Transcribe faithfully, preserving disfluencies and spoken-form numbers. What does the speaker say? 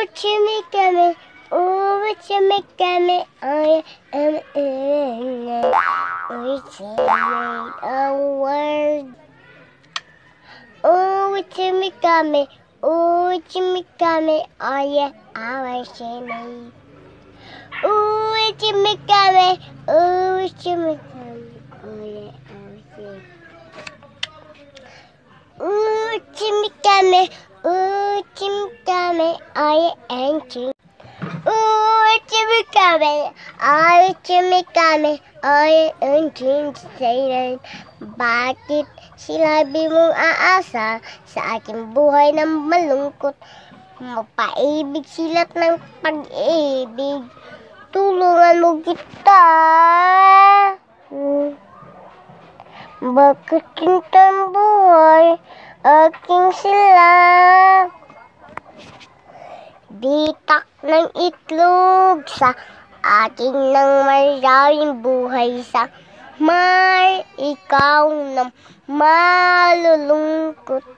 Umichimikami, Umichimikami, I am in which made a word. Umichimikami, Umichimikami, I am our shame. Umichimikami, Umichimikami, I am our shame. Umichimikami, Umichimikami, I am king. Umichimikami, Umichimikami, I am king. Satan, bakit sinabi mong aasa sa aking buhay ng malungkot? Mapaibig silat ng pag-ibig, tulungan mo kita. Hmm. Bakit kintang buhay aking sila? Bitak ng itlog sa aking nang maraming buhay sa mar, ikaw na malulungkot.